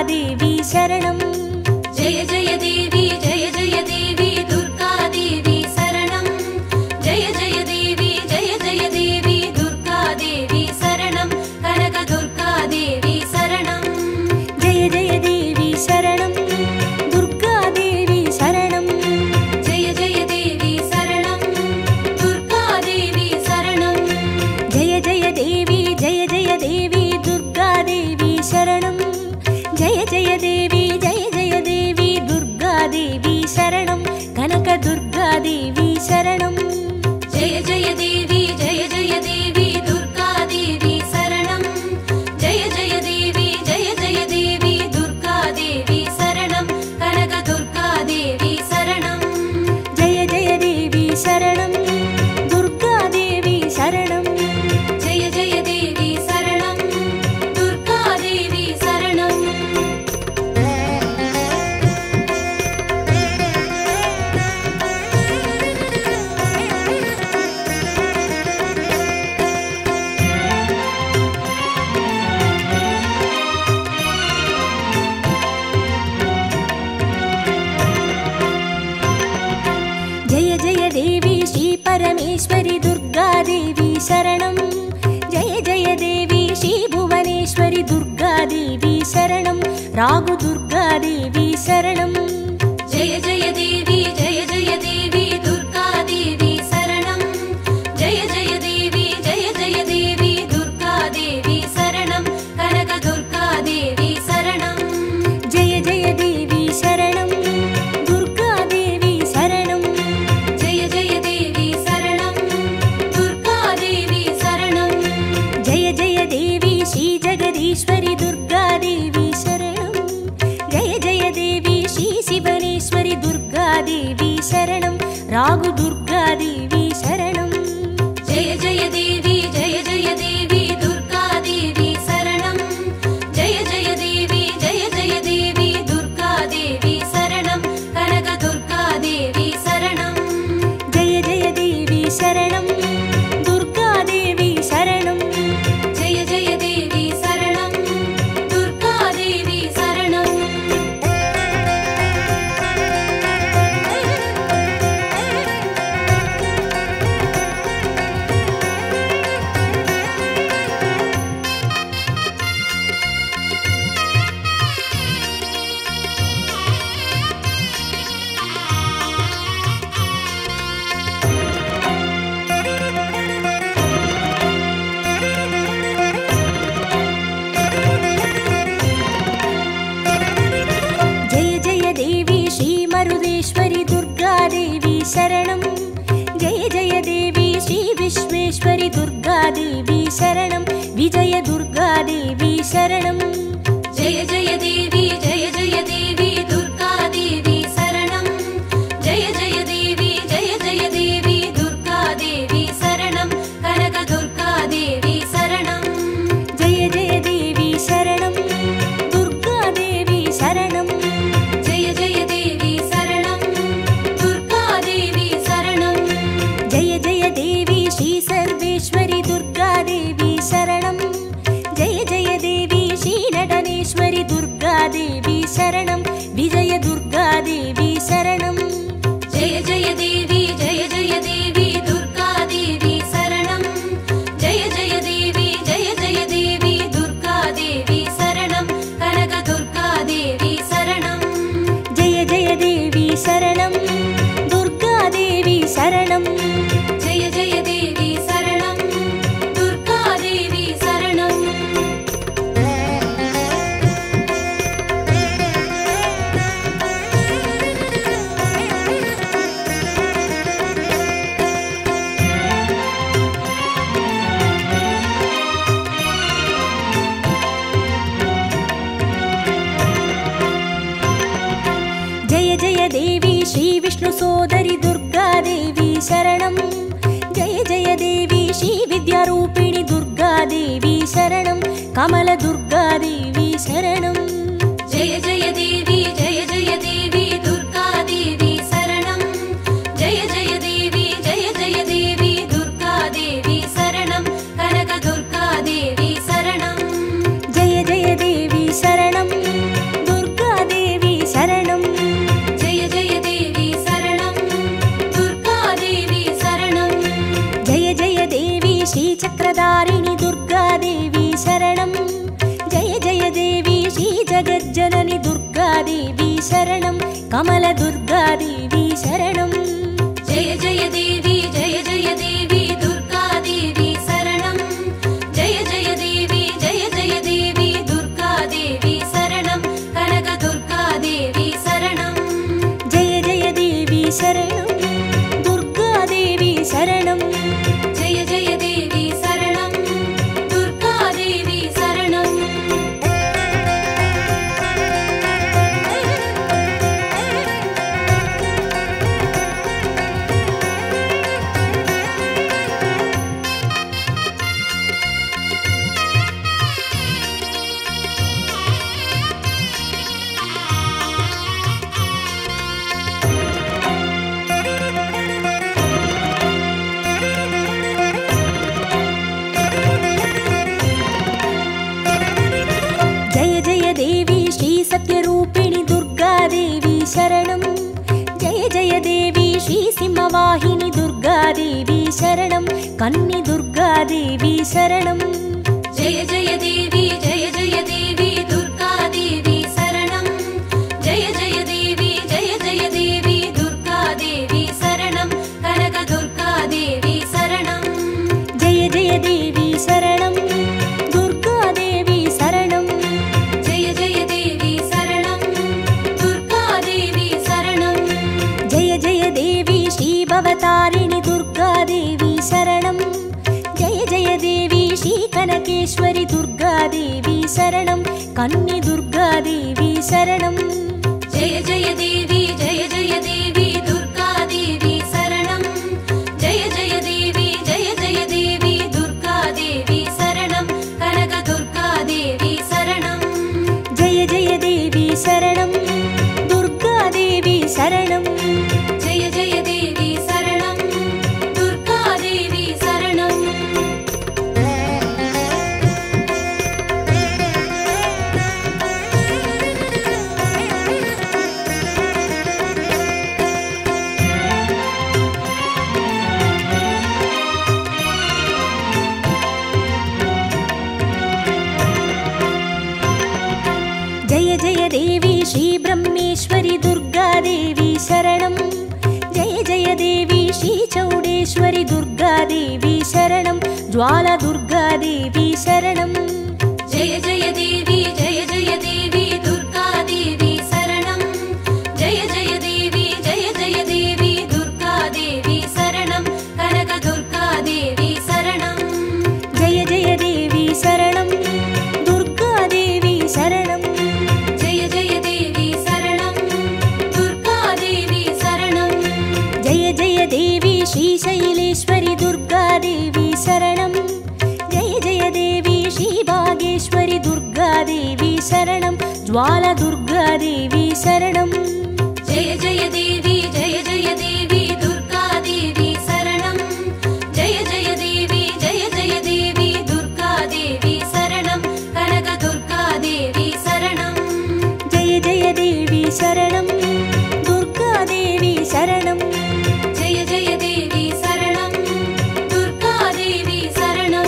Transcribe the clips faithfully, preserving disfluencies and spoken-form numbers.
देवी शरणं। जय जय देवी जय जय देवी दुर्गा देवी शरणं। जय जय देवी जय जय देवी दुर्गा देवी शरणं। कनक दुर्गा देवी शरणं। जय जय देवी शरणं दुर्गा देवी शरणं। जय जय देवी शरणं दुर्गा देवी शरणं। जय जय देवी जय जय देवी दुर्गा देवी शरणं। जय जय देवी जय जय देवी दुर्गा देवी शरणं। कनक दुर्गा देवी शरणं। जय जय देवी जय जय देवी दुर्गा देवी शरणं। जय जय देवी जय जय देवी दुर्गा देवी शरणं। कनक दुर्गा देवी शरणं। जय जय देवी शरणं दुर्गा देवी शरणं। जय जय देवी शरणं दुर्गा देवी शरणं। जय जय देवी श्री परमेश्वरी दुर्गा देवी शरणं। जय जय देवी श्री भुवनेश्वरी दुर्गा देवी शरणं। रागु दुर्गा देवी शरणं। जय जय देवी जय जय देवी दुर्गा देवी शरणं। जय जय देवी जय जय देवी दुर्गा देवी शरणं। कनक दुर्गा देवी शरणं। जय जय देवी शरणं दुर्गा देवी शरणं। जय जय देवी शरणं दुर्गा देवी शरणं। जय जय देवी श्री जगदीश्वरी दुर्गा देवी शरणं। जय जय देवी श्री शिवनेश्वरी दुर्गा देवी शरणं। रागु दुर्गा देवी शरणं। जय जय देवी जय जय देवी दुर्गा देवी शरणं। जय जय देवी जय जय देवी दुर्गा देवी शरणं। कनक दुर्गा देवी शरणं। जय जय देवी शरणं दुर्गा देवी शरणं। जय जय देवी शरणं दुर्गा देवी शरणं। जय जय देवी श्री मरुदेश्वरी दुर्गा देवी शरणं। जय जय देवी श्री विश्वेश्वरी दुर्गा देवी शरणं। विजय दुर्गा देवी शरणं। जय जय देवी जय जय देवी दुर्गा देवी शरणं। जय जय देवी जय जय देवी दुर्गा देवी शरणं। कनक दुर्गा देवी शरणं। जय जय देवी शरणं दुर्गा देवी शरणं। जय जय देवी शरणं दुर्गा देवी शरणं। जय जय देवी श्री सर्वेश्वरी दुर्गा देवी शरणं। जय जय देवी श्री नटनेश्वरी दुर्गा देवी शरणं। विजय दुर्गा देवी शरणं। जय जय देवी जय जय देवी दुर्गा देवी शरणं। जय जय देवी जय जय देवी दुर्गा देवी शरणं। कनक दुर्गा देवी शरणं। जय जय देवी शरणं दुर्गा देवी शरणं। जय जय देवी शरणं दुर्गा देवी शरणं। जय जय देवी श्री विष्णु सोदरी दुर्गा देवी शरणं। जय जय देवी श्री विद्यारूपिणी दुर्गा देवी शरणं। कमल दुर्गा देवी शरणं। जय जय देवी जय जय देवी दुर्गा देवी शरणं। जय जय देवी जय जय देवी दुर्गा देवी शरणं। कनक दुर्गा देवी शरणं। जय जय देवी शरणं कमल दुर्गा देवी शरणं जय जय देवी जय जय देवी दुर्गा देवी शरणं जय जय देवी जय जय देवी दुर्गा देवी शरणं कनक दुर्गा देवी शरणं जय जय देवी शरणं दुर्गा देवी शरणं जय जय देवी शरणं दुर्गा देवी शरणं जय जय देवी श्री सत्यरूपिणी दुर्गा देवी शरणं जय जय देवी श्री सिंहवाहिनी दुर्गा देवी शरणं कन्नी दुर्गा देवी शरणं जय जय देवी जय जय देवी दुर्गा देवी शरणं जय जय देवी जय जय देवी दुर्गा देवी शरणं कनक दुर्गा देवी शरणं जय जय देवी शरणं दुर्गा देवी शरणं जय जय देवी शरणं दुर्गा देवी शरणं जय जय देवी श्री भवतारिणी दुर्गा देवी शरणं जय जय देवी श्री कनकेश्वरी दुर्गा देवी शरणं कन्नी दुर्गा देवी शरणं जय जय देवी जय जय देवी दुर्गा देवी शरणं जय जय देवी जय जय देवी दुर्गा देवी शरणं कनक दुर्गा देवी शरणं जय जय देवी शरणं दुर्गा देवी शरणं जय जय देवी शरणं दुर्गा देवी शरणं जय जय देवी श्री ब्रह्मेश्वरी दुर्गा देवी शरणं जय जय देवी श्री चौडेश्वरी दुर्गा देवी शरणं ज्वाला दुर्गा देवी शरणं जय जय देवी जय जय देवी दुर्गा देवी शरणं जय जय देवी जय जय देवी दुर्गा देवी शरणं कनक दुर्गा देवी शरणं जय जय देवी शरणं दुर्गा देवी शरणं जय जय देवी शरणं दुर्गा देवी शरणं जय जय देवी श्री शैलेश्वरी दुर्गा देवी शरणं जय जय देवी श्री भागेश्वरी दुर्गा देवी शरणं ज्वाला दुर्गा देवी शरणं जय जय देवी जय जय देवी दुर्गा देवी शरणं जय जय देवी जय जय देवी दुर्गा देवी शरणं कनक दुर्गा देवी शरणं जय जय देवी शरणं दुर्गा देवी शरणं जय जय देवी शरणं दुर्गा देवी शरणं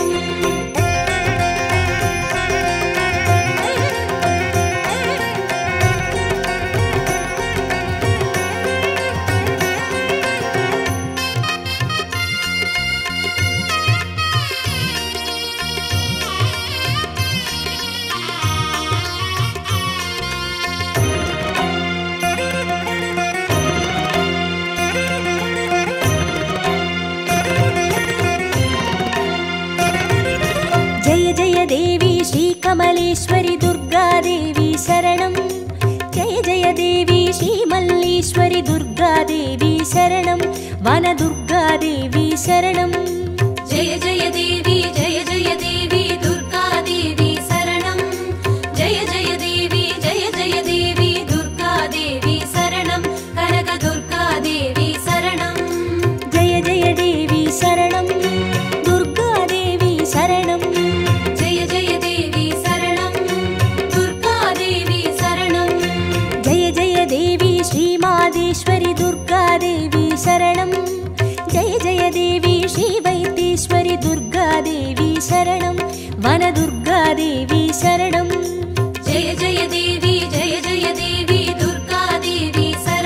जय जय देवी श्री कमलेश्वरी दुर्गा देवी शरणं जय जय देवी श्री मल्लीश्वरी दुर्गा देवी शरणं वन दुर्गा देवी शरणं जय जय देवी जय जय देवी दुर्गा देवी शरणं जय जय देवी जय जय देवी दुर्गा देवी शरणं कनक दुर्गा देवी शरणं जय जय देवी शरणं दुर्गा देवी शरणं जय जय देवी शरणं दुर्गा देवी शरणं जय जय देवी श्री मादेश्वरी दुर्गा देवी शरणं जय जय देवी श्री वैद्येश्वरी दुर्गा देवी शरणं वन दुर्गा देवी शरणं जय जय देवी जय जय देवी दुर्गा देवी शरणं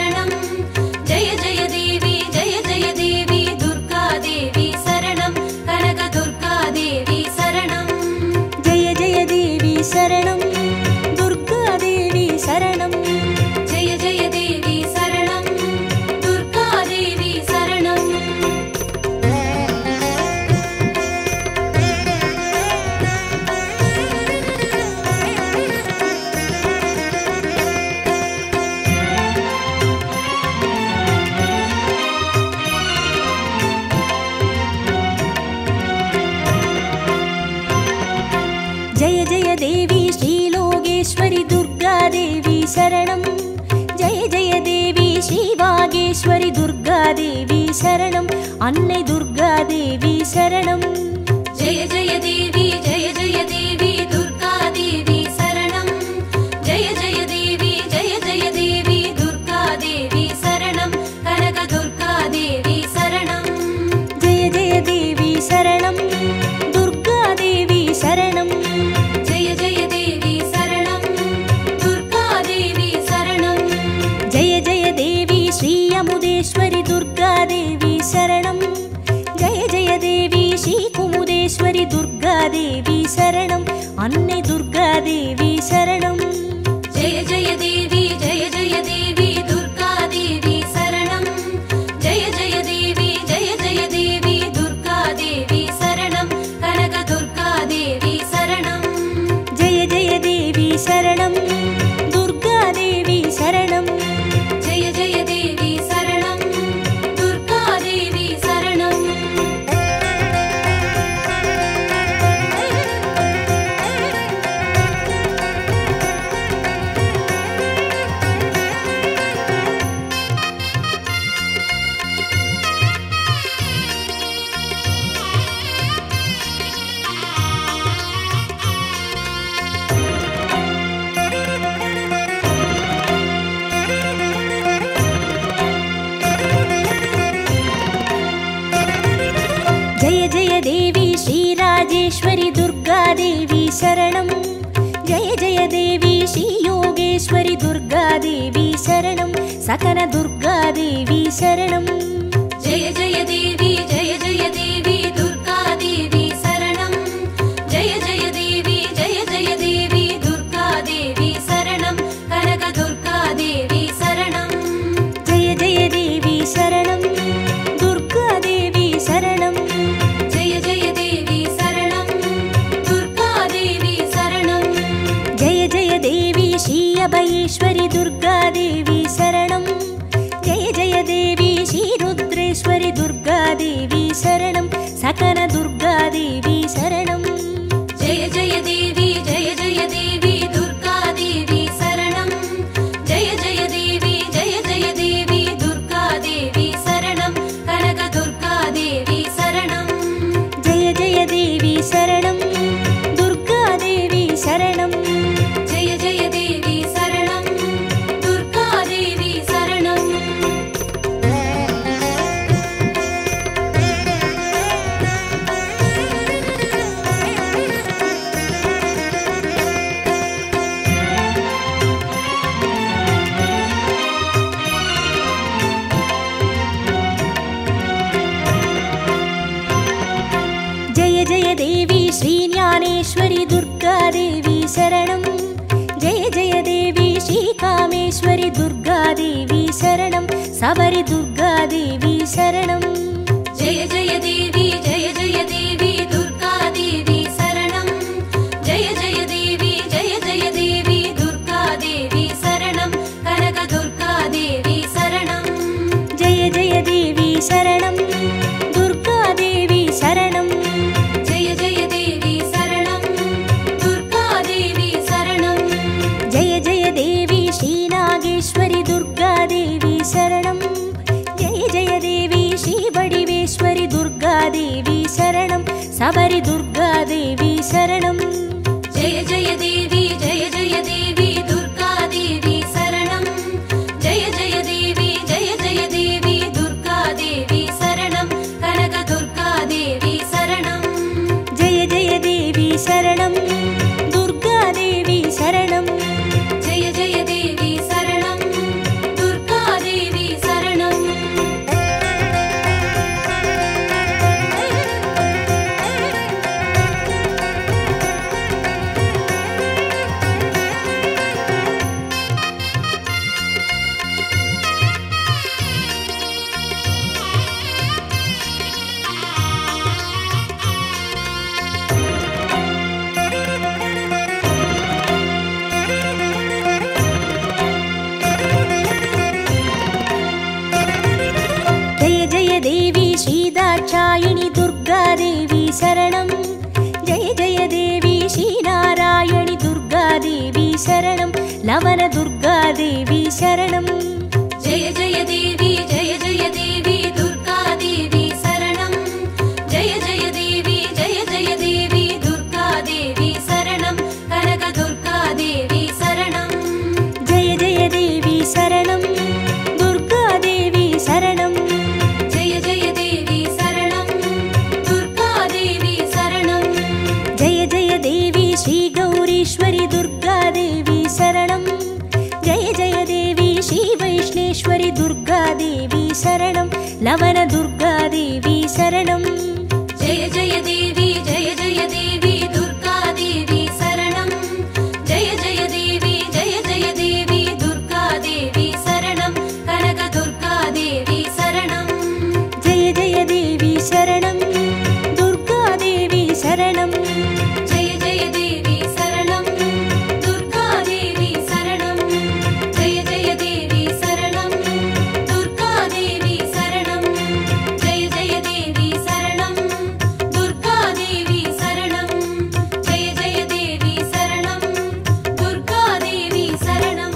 शरणं जय जय देवी श्री वागेश्वरि दुर्गा देवी शरणं अन्नै दुर्गा देवी शरणं जय जय देवी जय जय देवी दुर्गा देवी शरणं जय जय देवी जय जय देवी दुर्गा देवी शरणं कनक दुर्गा देवी शरणं जय जय देवी शरणं दुर्गा देवी शरणं जय जय देवी शरणं दुर्गा देवी शरणं जय जय देवी श्री अमुदेश्वरि दुर्गा देवी शरणं जय जय देवी श्री कुमुदेश्वरि दुर्गा देवी शरणं अन्नै दुर्गा देवी शरणं जय जय देवी जय जय देवी दुर्गा देवी शरणं जय जय देवी जय जय देवी दुर्गा देवी शरणं कनक दुर्गा देवी शरणं जय जय देवी शरणं दुर्गा देवी शरणं जय जय देवी शरणं दुर्गा देवी शरणं जय जय देवी श्री राजेश्वरि दुर्गा देवी शरणं जय जय देवी श्री योगेश्वरि दुर्गा देवी शरणं सकल दुर्गा देवी शरणं जय जय देवी जय जय देवी दुर्गा देवी शरणं जय जय देवी जय जय देवी दुर्गा देवी शरणं कनक दुर्गा देवी शरणं जय जय देवी शरणं दुर्गा देवी शरणं जय जय देवी शरणं दुर्गा देवी शरणं जय जय देवी श्री अभयेश्वरि दुर्गा देवी शरणं जय जय देवी श्री रुद्रेश्वरि दुर्गा देवी शरणं सकल दुर्गा देवी शरणं जय जय देवी जय जय देवी दुर्गा देवी शरणं जय जय देवी जय जय देवी दुर्गा देवी शरणं कनक दुर्गा देवी शरणं जय जय देवी शरणं दुर्गा देवी शरणं जय जय देवी शरणं दुर्गा देवी शरणं जय जय देवी श्री ज्ञानेश्वरि दुर्गा देवी शरणं जय जय देवी श्री कामेश्वरि दुर्गा देवी शरणं सबरि दुर्गा देवी शरणं जय जय देवी जय जय देवी दुर्गा देवी शरणं जय जय देवी जय जय देवी दुर्गा देवी शरणं कनक दुर्गा देवी शरणं जय जय देवी शरणं दुर्गा देवी शरणं जय जय देवी शरणं दुर्गा देवी शरणं जय जय देवी श्री नागेश्वरि दुर्गा देवी शरणं जय जय देवी श्री वडिवेश्वरि दुर्गा देवी शरणं सबरि दुर्गा देवी शरणं जय जय देवी जय जय देवी दुर्गा देवी शरणं जय जय देवी जय जय देवी दुर्गा देवी शरणं कनक दुर्गा देवी शरणं जय जय देवी शरणं दुर्गा देवी शरणं जय जय देवी शरणं दुर्गा देवी शरणं देवी श्री दाक्षायिणी दुर्गा देवी शरणं जय जय देवी श्री नारायणी दुर्गा दुर्गादेवी शरणं लवनदुर्गादेवी शरणं जय जय देवी जय जय देवी दुर्गादेवी शरणं जय जय देवी जय जय देवी दुर्गादेवी शरणं कनकदुर्गादेवी शरणं जय जय देवी शरणं दुर्गादेवी शरणं जय जय देवी शरणं दुर्गादेवी शरणं जय जय देवी श्रीगौरीश्वरि दुर्गादेवी शरणं जय जय देवी श्रीवैष्णेश्वरि दुर्गादेवी शरणं लवनदुर्गादेवी शरणं जय जय देवी जय जय देवी दुर्गादेवी शरणं जय जय देवी जय जय देवी दुर्गादेवी शरणं कनकदुर्गादेवी शरणं जय जय देवी शरणं दुर्गादेवी शरणं जय जय देवी शरणं दुर्गादेवी शरणं जय जय देवी शरणं दुर्गादेवी शरणं जय जय देवी शरणं दुर्गादेवी शरणं जय जय देवी शरणं दुर्गादेवी शरणं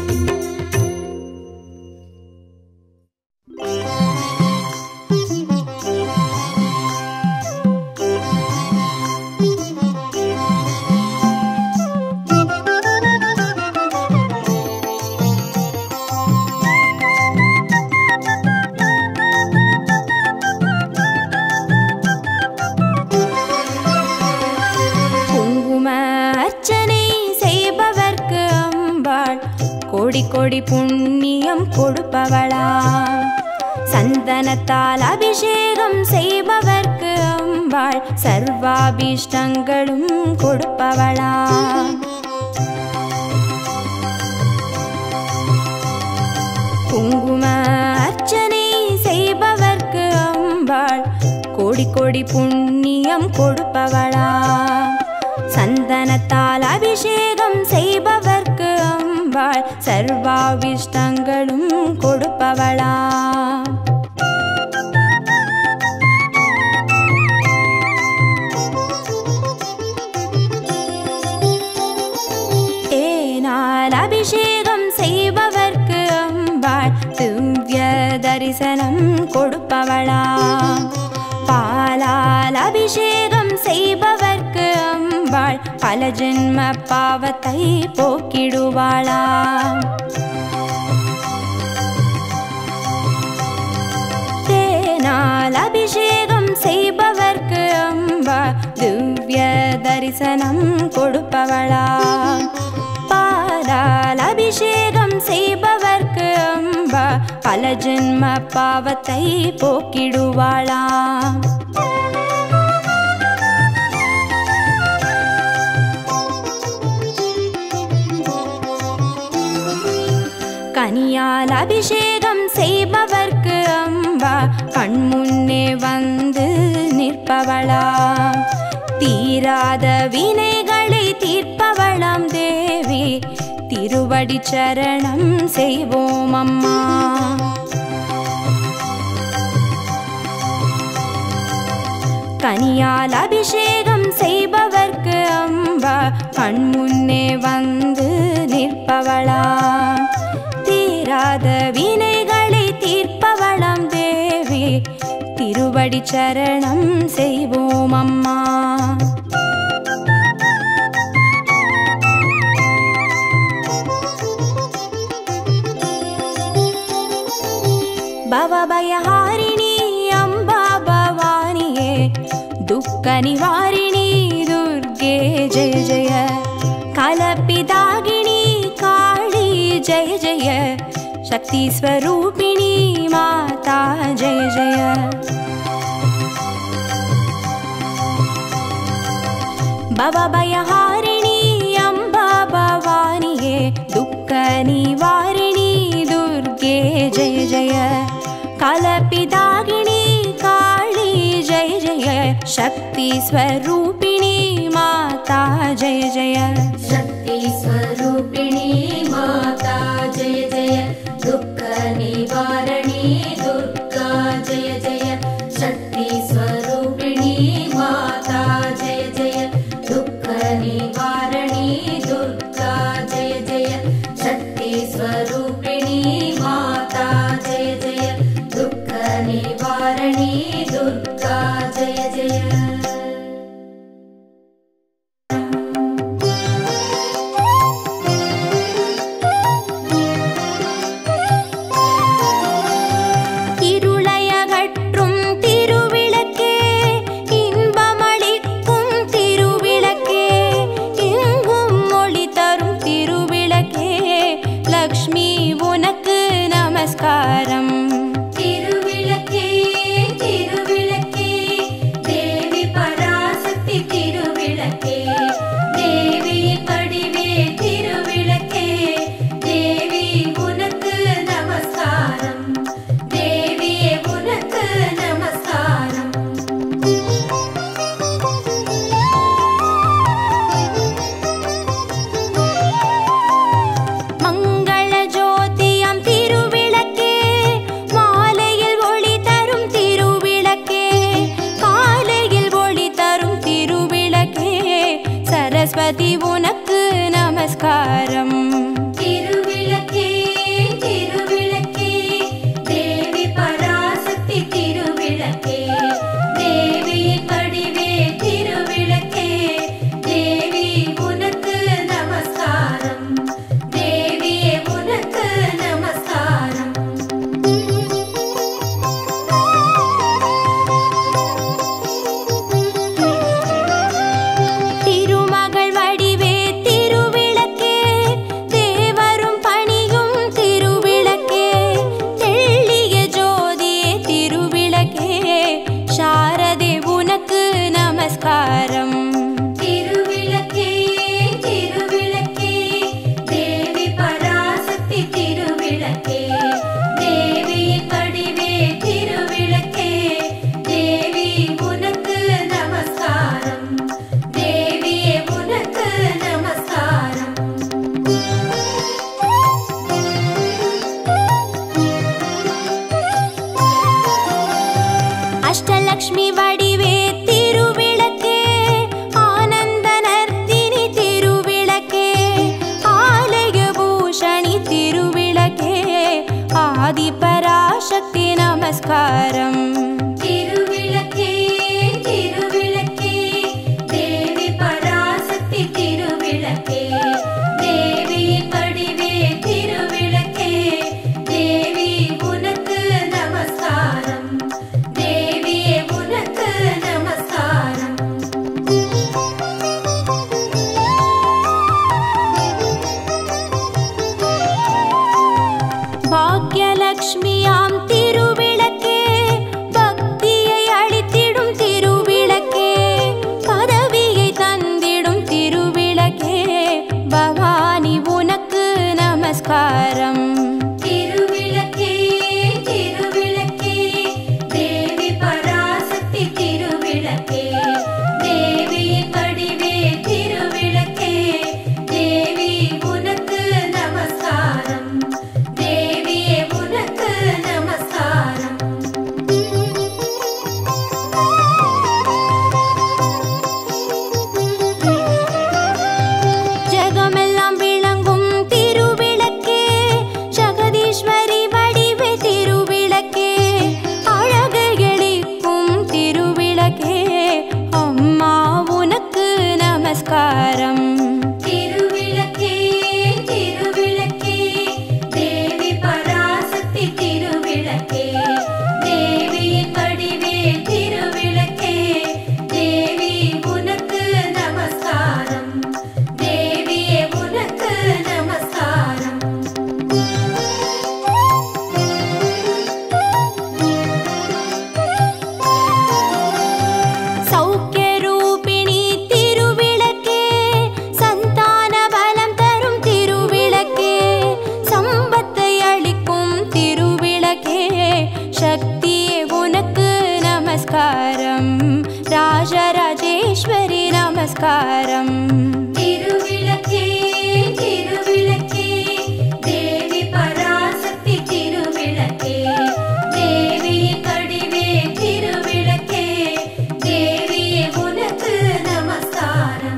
குங்கும அர்ச்சனை செய்பவர்க்கு அம்பாள் கோடி கோடி புண்ணியம் கொடுப்பவளா சந்தனத்தால் அபிஷேகம் செய்பவர்க்கு அம்பாள் சர்வாபீஷ்டங்களும் கொடுப்பவளா குங்கும அர்ச்சனை செய்பவர்க்கு அம்பாள் கோடி கோடி புண்ணியம் கொடுப்பவளா சந்தனத்தால் அபிஷேகம் செய்பவர்க்கு அம்பாள் சர்வாபிஷ்டங்களும் கொடுப்பவளா தேனால் அபிஷேகம் செய்பவர்க்கு அம்பாள் திவ்ய தரிசனம் கொடுப்பவளா பாலால் அபிஷேகம் செய்பவர்க்கு அம்பாள் பல ஜென்ம பாவத்தை போக்கிடுவாளா தேனால் அபிஷேகம் செய்பவர்க்கு அம்பாள் திவ்ய தரிசனம் கொடுப்பவளா பாலால் அபிஷேகம் செய்பவர்க்கு அம்பா பல ஜென்ம பாவத்தை போக்கிடுவாளா கனியால் அபிஷேகம் செய்பவர்க்கு அம்பா கண்முன்னே வந்து நிற்பவளா தீராத வினைகளை தீர்ப்பவளாம் தேவி திருவடி சரணம் செய்வோம் அம்மா கனியால் அபிஷேகம் செய்பவர்க்கு அம்பா கண்முன்னே வந்து நிற்பவளா தீராத வினைகளை தீர்ப்பவளாம் தேவி திருவடி சரணம் செய்வோம் அம்மா பவபயஹாரிணி அம்பா பவானியே துக்க நிவாரிணி துர்गे जय जय கலப்பிதாகினி காளி जय जय शक्ति स्वरूपिणी माता जय जय भवभयहारिणी अम्बा भवानिये दुःख निवारिणी दुर्गे जय जय कलपिदागिनी काली जय जय शक्ति स्वरूपिणी माता जय जय शक्ति स्वरूपिणी माता जय जय दुःख निवारणी दुर्गा जय जय शक्ति स्वरूपिणी माता जय जय दुःख निवारणी दुर्गा निवारणी दुर्गा जय जय सरस्वती उनक्कु नमस्कारम तिरुविளக்கே तिरुविளக்கே देवी पराशक्ति तिरुविளக்கே देवी पडिवे तिरुविளக்கே देवी उनक्कु नमस्कारम देविये उनक्कु नमस्कारम नमस्कारम तिरुविளக்கே तिरुविளக்கே देवी पराशक्ति तिरुविளக்கே देवी पडिवे तिरुविளக்கே देवी उनक्कु नमस्कारम देविये उनक्कु नमस्कारम अष्टलक्ष्मी वडिवे आदि पराशक्ति नमस्कारम तिरुविளக்கே तिरुविளக்கே देवी पराशक्ति तिरुविளக்கே देवी पडिवे तिरुविளக்கே देवी उनक्कु नमस्कारम देविये उनक्कु नमस्कारम भाग्यलक्ष्मियां तिरुविளக்கே भक्तियै अळित्तिडुम तिरुविளக்கே पदवियै तंदिडुम तिरुविளக்கே भवानी उनक्कु नमस्कारम तिरुविளக்கே तिरुविளக்கே देवी पराशक्ति तिरुविளக்கே देवी पडिवे तिरुविளக்கே देवी उनक्कु नमस्कारम देविये उनक्कु नमस्कारम जगमेल्लाम विளங்கும் तिरुविளக்கே जगदीश्वरी वडिवे तिरुविளக்கே अழகு எளிக்கும் तिरुविளக்கே अम्मा उनक्कु नमस्कारम तिरुविளக்கே तिरुविளக்கே देवी पराशक्ति तिरुविளக்கே देवी पडिवे तिरुविளக்கே देवी उनक्कु नमस्कारम देविये उनक्कु नमस्कारम सौख्य रूपिणी तिरुविளக்கே संतान बलम तरुम तिरुविளக்கே संपत्तै अळिक्कुम तिरुविளக்கே शक्तिये उनक्कु नमस्कारम राजराजेश्वरी नमस्कारम तिरुविளக்கே तिरुविளக்கே देवी पराशक्ति तिरुविளக்கே देवी पडिवे तिरुविளக்கே देविये उनक्कु नमस्कारम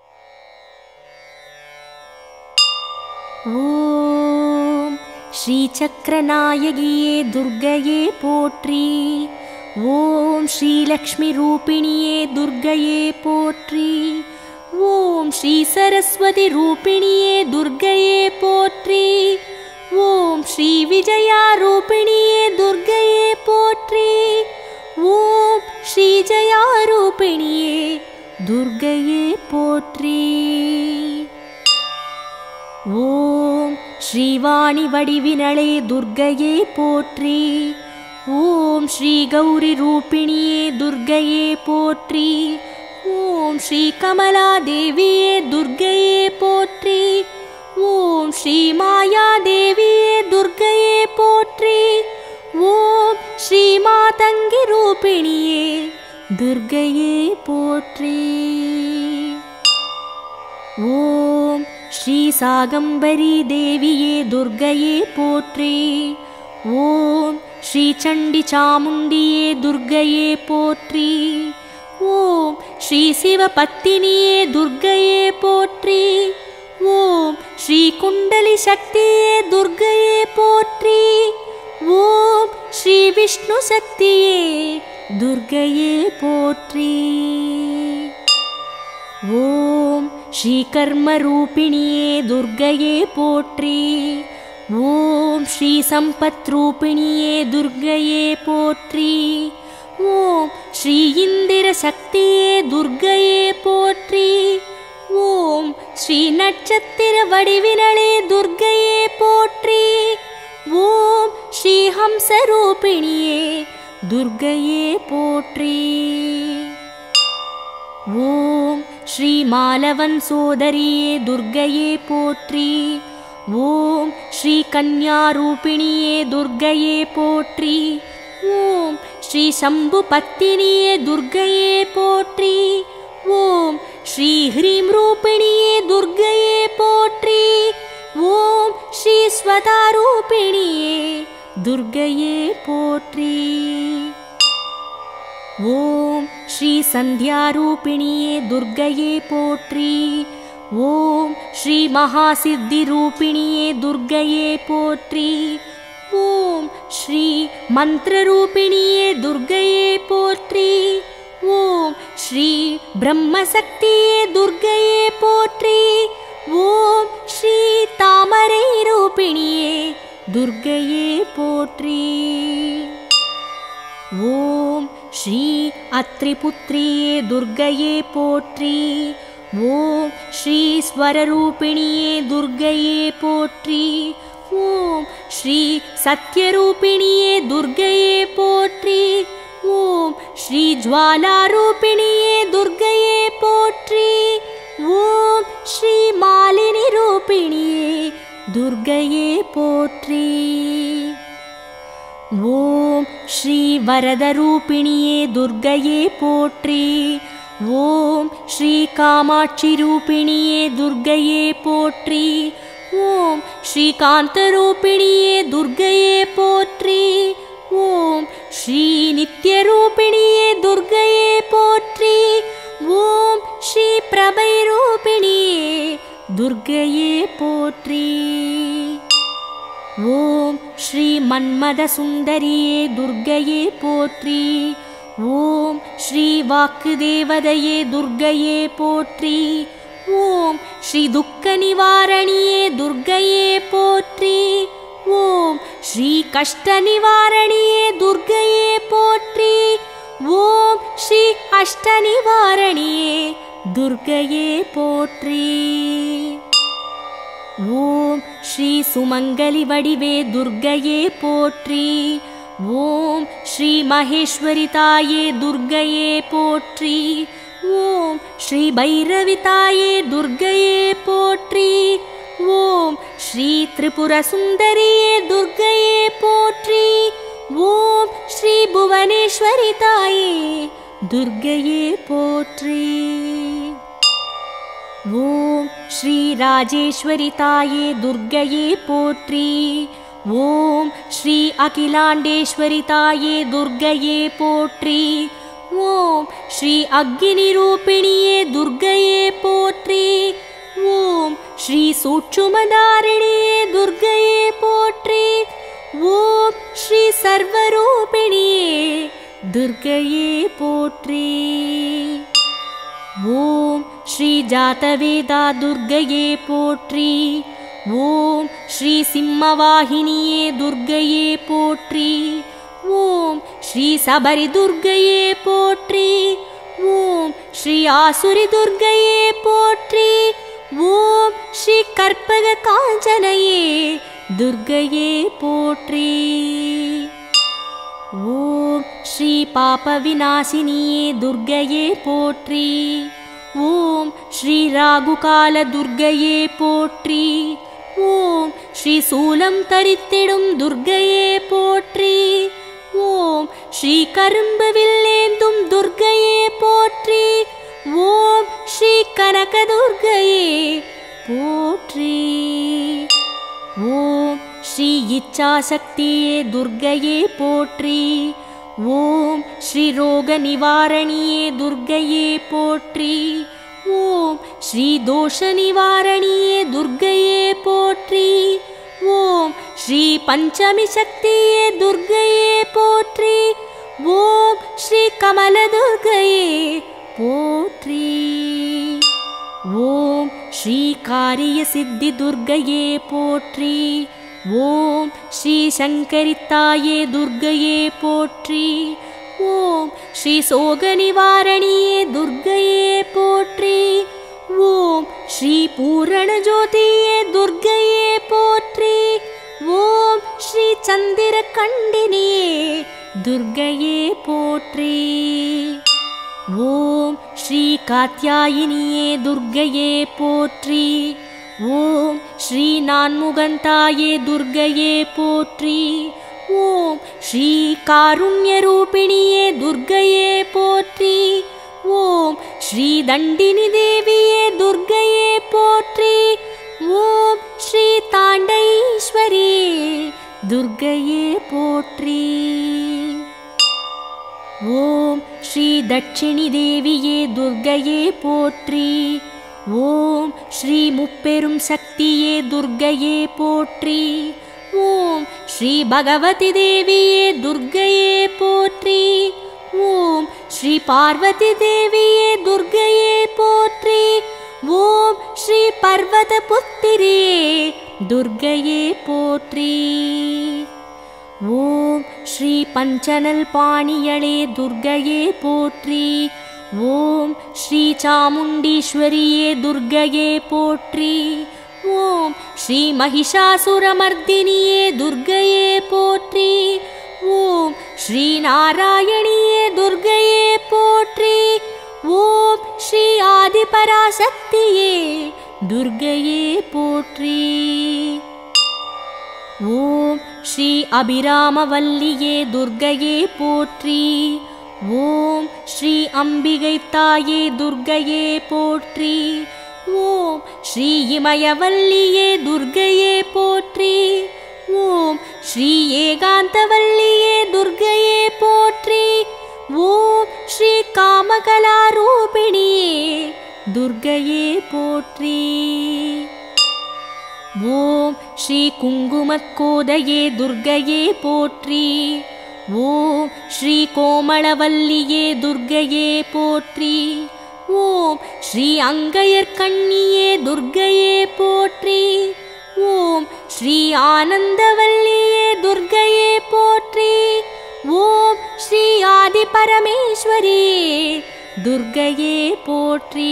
ओम श्री श्रीचक्रनायगिये दुर्गये पोट्री। ॐ श्रीलक्ष्मीरूपिणिये दुर्गये पोट्री। ॐ श्रीसरस्वतीरूपिणिये दुर्गये पोट्री। ॐ श्रीविजयारूपिणिये दुर्गये पोट्री। ॐ श्रीजयारूपिणिये दुर्गये पोट्री। ॐ श्रीवाणिवडिविनळे दुर्गये पोट्री। ॐ श्रीगौरीरूपिणिये दुर्गये पोट्री। ॐ श्रीकमलादेविये दुर्गये पोट्री। ॐ श्रीमायादेविये दुर्गये पोट्री। ॐ श्रीमातङ्गिरूपिणिये दुर्गये पोट्री। ॐ श्रीसागम्बरी देविये दुर्गये पोट्री। ॐ श्रीचण्डिचामुण्डिये दुर्गये पोट्री। ॐ श्रीशिवपत्तिनिये दुर्गये पोट्री। ॐ श्रीकुण्डलिशक्तिये दुर्गये पोट्री। ॐ श्रीविष्णुशक्तिये दुर्गये पोट्री। ॐ श्रीकर्मरूपिणिये दुर्गये पोट्री। ॐ श्रीसम्पत्रूपिणिये दुर्गये पोट्री। ॐ श्री इन्दिरशक्तिये दुर्गये पोट्री। ॐ श्री नक्षत्रवडिविनळे दुर्गये पोट्री। ॐ श्री हंसरूपिणिये दुर्गये पोट्री। ॐ श्री मालवंसोदरिये दुर्गये पोट्री। ॐ श्री कन्यारूपिणिये दुर्गये पोट्री। ॐ श्री शम्भुपत्तिनिये दुर्गये पोट्री। ॐ श्री ह्रीं रूपिणिये दुर्गये पोट्री। ॐ श्री स्वतारूपिणिये दुर्गये पोट्री। ॐ श्री सन्ध्यारूपिणिये दुर्गये पोट्री। ॐ श्री महासिद्धिरूपिणिये दुर्गये पोट्री। ॐ श्री मन्त्ररूपिणिये दुर्गये पोट्री। ॐ श्री ब्रह्मशक्तिये दुर्गये पोट्री। ॐ श्री तामरैरूपिणिये दुर्गये पोट्री। ॐ श्री अत्रिपुत्रिये दुर्गये पोट्री। ॐ श्री स्वररूपिणिये दुर्गये पोट्री। ॐ श्री सत्यरूपिणिये दुर्गये पोट्री। ॐ श्री ज्वालारूपिणिये दुर्गये पोट्री। ॐ श्री मालिनीरूपिणिये दुर्गये पोट्री। ॐ श्री वरदरूपिणिये दुर्गये पोट्री। ॐ श्री कामाक्षीरूपिणिये दुर्गये पोट्री। ॐ श्री कान्तरूपिणिये दुर्गये पोट्री। ॐ श्री नित्यरूपिणिये दुर्गये पोट्री। ॐ श्री प्रभैरूपिणिये दुर्गये पोट्री। ॐ श्री मन्मथसुन्दरिये दुर्गये पोट्री। ॐ श्री वाक्देवतये दुर्गये पोट्री। ॐ श्री दुःखनिवारणिये दुर्गये पोट्री। ॐ श्री कष्टनिवारणिये दुर्गये पोट्री। ॐ श्री अष्टनिवारणिये दुर्गये पोट्री। ॐ श्री सुमङ्गलिवडिवे दुर्गये पोट्री। ॐ श्री महेश्वरिताये दुर्गये पोट्री। ॐ श्री भैरविताये दुर्गये पोट्री। ॐ श्री त्रिपुरसुन्दरिये दुर्गये पोट्री। ॐ श्री भुवनेश्वरिताये दुर्गये पोट्री। ॐ श्री राजेश्वरिताये दुर्गये पोट्री। ॐ श्री अखिलाण्डेश्वरिताये दुर्गये पोट्री। ॐ श्री अग्निरूपिणिये दुर्गये पोट्री। ॐ श्री सूक्ष्मधारिणिये दुर्गये पोट्री। ஓம் ஸ்ரீ சர்வரூபிணியே துர்க்கையே போற்றி. ஓம் ஸ்ரீ ஜாதவேதா துர்க்கையே போற்றி. ஓம் ஸ்ரீ சிம்மவாகினியே துர்க்கையே போற்றி. ஓம் ஸ்ரீ சபரி துர்க்கையே போற்றி. ஓம் ஸ்ரீ ஆசுரி துர்க்கையே போற்றி. ஓம் ஸ்ரீ கற்பக காஞ்சனையே துர்க்கையே போற்றி. ஓம் ஸ்ரீ பாப விநாசினியே துர்க்கையே போற்றி. ஓம் ஸ்ரீ ராகுகால துர்க்கையே போற்றி. ஓம் ஸ்ரீ சூலம் தரித்திடும் துர்க்கையே போற்றி. ஓம் ஸ்ரீ கரும்பு வில்லேந்தும் துர்க்கையே போற்றி. ஓம் ஸ்ரீ கனக துர்க்கையே போற்றி. ஓம் ஸ்ரீ இச்சாசக்தியே துர்க்கையே போற்றி. ஓம் ஸ்ரீ ரோக நிவாரணியே துர்க்கையே போற்றி. ஓம் ஸ்ரீ தோஷ நிவாரணியே துர்க்கையே போற்றி. ஓம் ஸ்ரீ பஞ்சமி சக்தியே துர்க்கையே போற்றி. ஓம் ஸ்ரீ கமல துர்க்கையே போற்றி. ஓம் ஸ்ரீ காரிய சித்தி துர்க்கையே போற்றி. ஓம் ஸ்ரீ சங்கரித்தாயே துர்க்கையே போற்றி. ஓம் ஸ்ரீ சோக நிவாரணியே துர்க்கையே போற்றி. ஓம் ஸ்ரீ பூரண ஜோதியே துர்க்கையே போற்றி. ஓம் ஸ்ரீ சந்திர கண்டினியே துர்க்கையே போற்றி. ஓம் ஸ்ரீ காத்யாயினியே துர்க்கையே போற்றி. ஓம் ஸ்ரீ நான்முகந்தாயே துர்க்கையே போற்றி. ஓம் ஸ்ரீ காருண்ய ரூபிணியே துர்க்கையே போற்றி. ஓம் ஸ்ரீ தண்டினி தேவியே துர்க்கையே போற்றி. ஓம் ஸ்ரீ தாண்டைஸ்வரியே துர்க்கையே போற்றி. ஓம் ஸ்ரீ தட்சிணி தேவியே துர்க்கையே போற்றி. ஓம் ஸ்ரீ முப்பெரும் சக்தியே துர்க்கையே போற்றி. ஓம் ஸ்ரீ பகவதி தேவியே துர்க்கையே போற்றி. ஓம் ஸ்ரீ பார்வதி தேவியே துர்க்கையே போற்றி. ஓம் ஸ்ரீ பர்வத புத்திரியே துர்க்கையே போற்றி. ஓம் ஸ்ரீ பஞ்சனல் பாணியளே துர்க்கையே போற்றி. ஓம் ஸ்ரீ சாமுண்டீஸ்வரியே துர்க்கையே போற்றி. ஓம் ஸ்ரீ மகிஷாசுரமர்தினியே துர்க்கையே போற்றி. ஓம் ஸ்ரீ நாராயணியே துர்க்கையே போற்றி. ஓம் ஸ்ரீ ஆதிபராசக்தியே துர்க்கையே போற்றி. ஓம் ஸ்ரீ அபிராமவல்லியே துர்க்கையே போற்றி. ஓம் ஸ்ரீ அம்பிகை தாயே துர்க்கையே போற்றி. ஓம் ஸ்ரீ இமயவல்லியே துர்க்கையே போற்றி. ஓம் ஸ்ரீ ஏகாந்தவல்லியே துர்க்கையே போற்றி. ஓம் ஸ்ரீ காமகலாரூபிணியே துர்க்கையே போற்றி. ஓம் ஸ்ரீ குங்குமக்கோதையே துர்க்கையே போற்றி. ஓம் ஸ்ரீ கோமளவல்லியே துர்க்கையே போற்றி. ஓம் ஸ்ரீ அங்கையர்கண்ணியே துர்க்கையே போற்றி. ஓம் ஸ்ரீ ஆனந்தவல்லியே துர்க்கையே போற்றி. ஓம் ஸ்ரீ ஆதிபரமேஸ்வரியே துர்க்கையே போற்றி.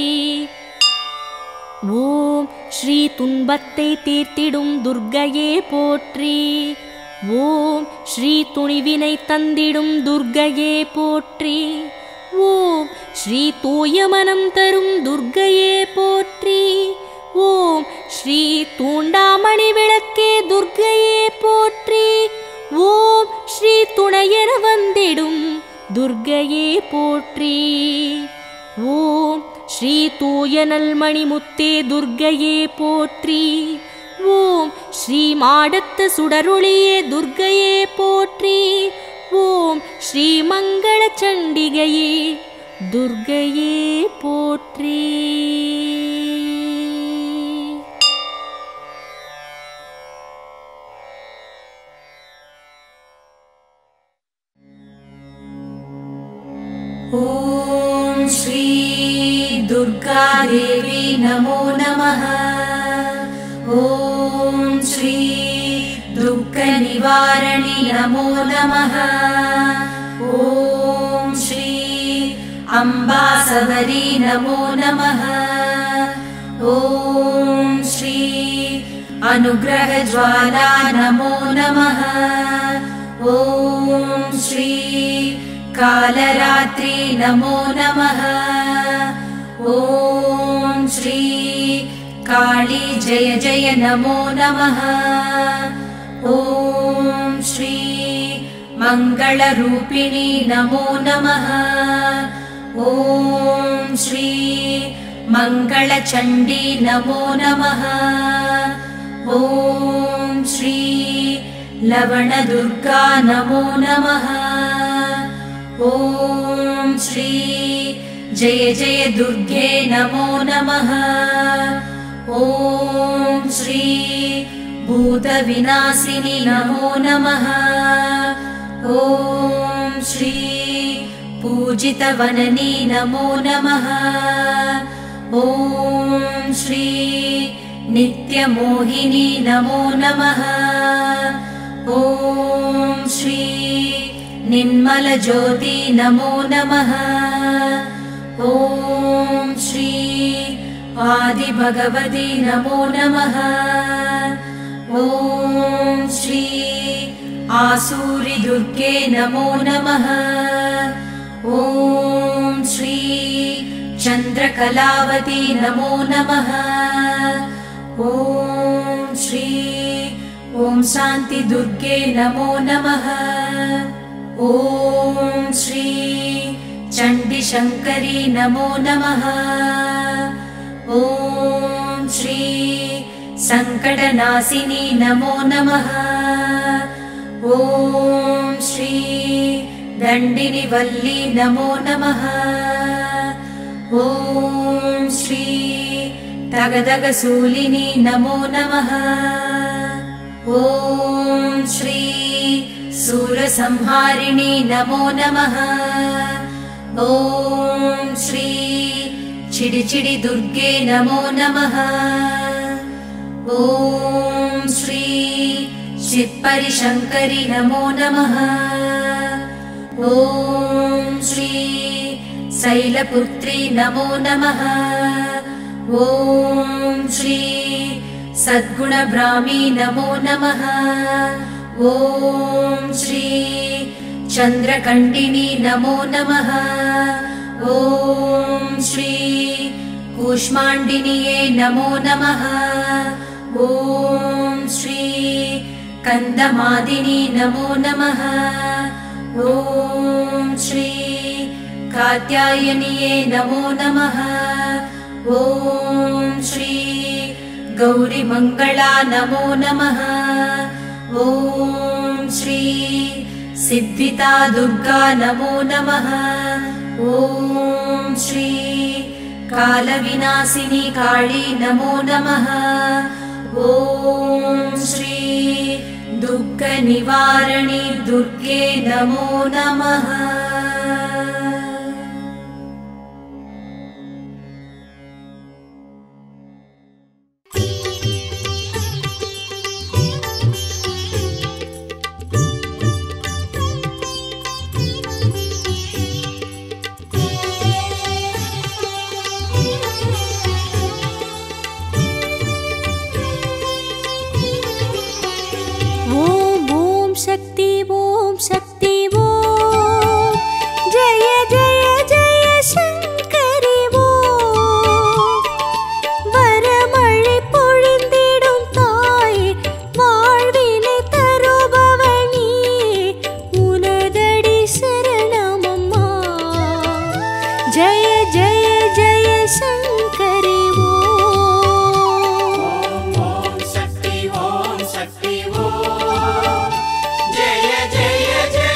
ஓம் ஸ்ரீ துன்பத்தை தீர்த்திடும் துர்க்கையே போற்றி. ஓம் ஸ்ரீ துணிவினை தந்திடும் துர்க்கையே போற்றி. ஓம் ஸ்ரீ தூய மனம் தரும் துர்க்கையே போற்றி. ஓம் ஸ்ரீ தூண்டாமணி விளக்கே துர்க்கையே போற்றி. ஓம் ஸ்ரீ துணையென வந்திடும் துர்க்கையே போற்றி. ஓம் ஸ்ரீ தூய நல்மணி முத்தே துர்க்கையே போற்றி. ஓம் ஸ்ரீ மாடத்து சுடரொளியே துர்க்கையே போற்றி. ஓம் ஸ்ரீ மங்கள சண்டிகையே துர்க்கையே போற்றி. ॐ श्री दुर्गा देवी नमो नमः। ॐ श्री दुःखनिवारिणी नमो नमः। ॐ श्री अम्बा सबरी नमो नमः। ॐ श्री अनुग्रहज्वाला नमो नमः। ॐ श्री कालरात्रि नमो नमः। ॐ श्री काली जय जय नमो नमः। ॐ श्री मङ्गलरूपिणी नमो नमः। ॐ श्री मङ्गलचण्डी नमो नमः। ॐ श्री लवणदुर्गा नमो नमः। ॐ श्री जय जय दुर्गे नमो नमः। ॐ श्री भूतविनाशिनी नमो नमः। ॐ श्री पूजितवननी नमो नमः। ॐ श्री नित्यमोहिनी नमो नमः। ॐ श्री निर्मलज्योति नमो नमः। ॐ श्री आदिभगवती नमो नमः। ॐ श्री आसूरि दुर्गे नमो नमः। ॐ श्री चन्द्रकलावती नमो नमः। ॐ श्री ॐ शान्ति दुर्गे नमो नमः। ॐ श्री चण्डीशङ्करी नमो नमः। ॐ श्री सङ्कटनाशिनी नमो नमः। ॐ श्री दण्डिनिवल्ली नमो नमः। ॐ श्री तगदगशूलिनी नमो नमः। ॐ श्री सूरसंहारिणी नमो नमः। ॐ श्री चिडिचिडि दुर्गे नमो नमः। ॐ श्री शिवपरिशङ्करि नमो नमः। ॐ श्री शैलपुत्री नमो नमः। ॐ श्री सद्गुणब्राह्मी नमो नमः। ॐ श्री चन्द्रकण्डिनी नमो नमः। ॐ श्री कूष्माण्डिन्ये नमो नमः। ॐ श्री कन्दमादिनी नमो नमः। ॐ श्री कात्यायन्ये नमो नमः। ॐ श्री गौरीमङ्गला नमो नमः। ॐ श्री सिद्धिदा दुर्गा नमो नमः। ॐ श्री कालविनाशिनी काली नमो नमः। ॐ श्री दुःखनिवारिणी दुर्गे नमो नमः। शक्ति ओम शक्ति ओम जय जय जय शंकरी ओम वरमழை பொழிந்திடும் தாயே வாழ்வினை தருபவள் நீயே உனதடி சரணமம்மா ஜய ஜய ஜய शंकरी ओम ओम शक्ति ओम शक्ति ओम जय जय जय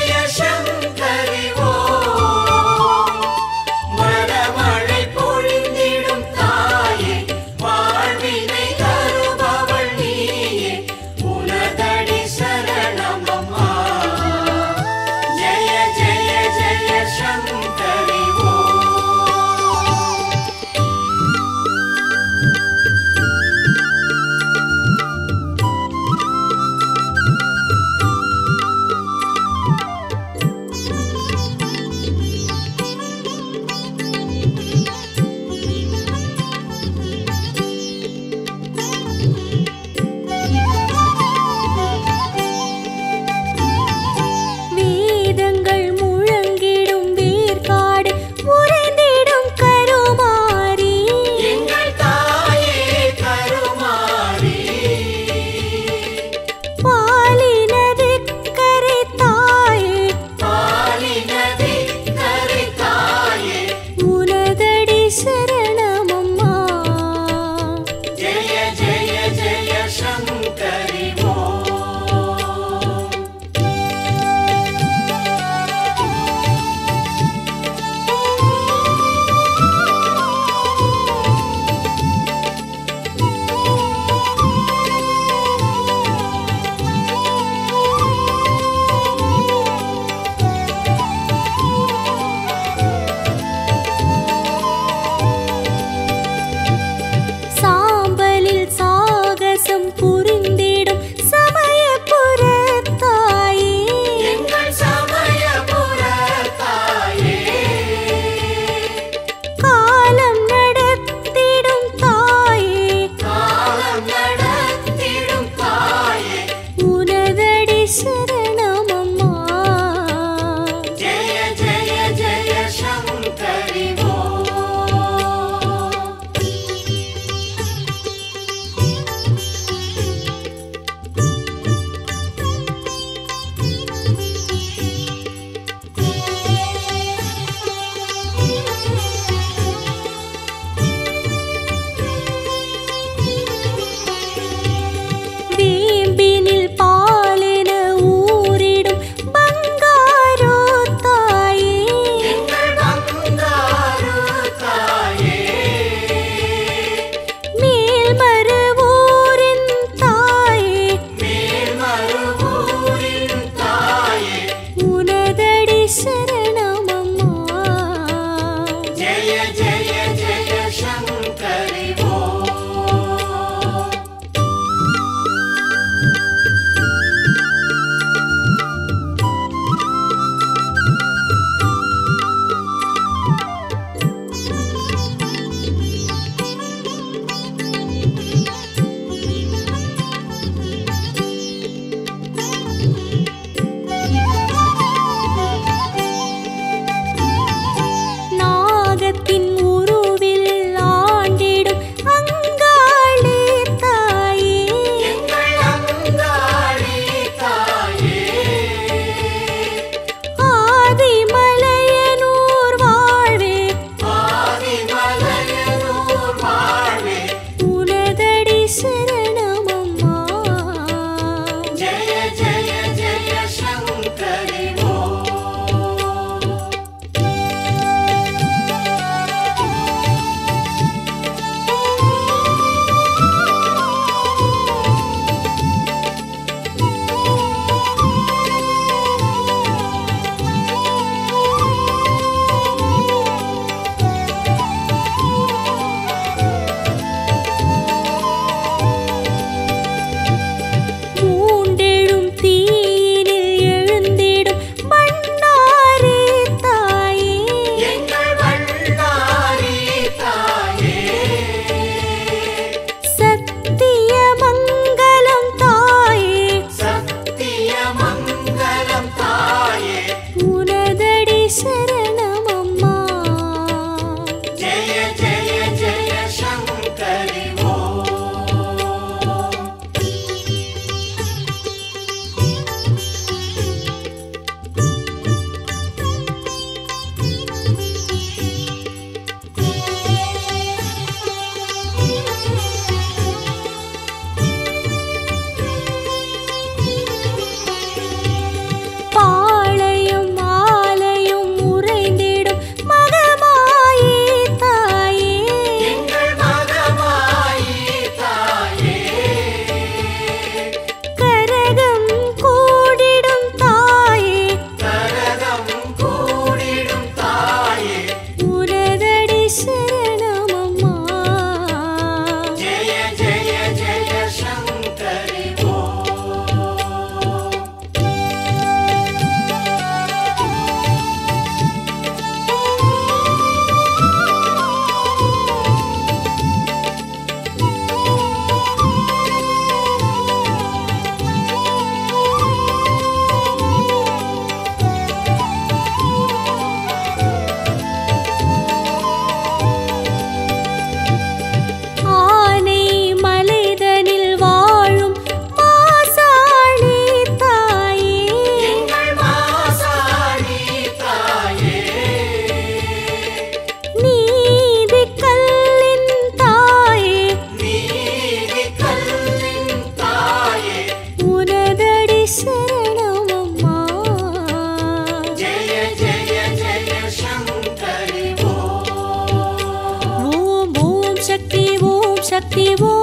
शक्ति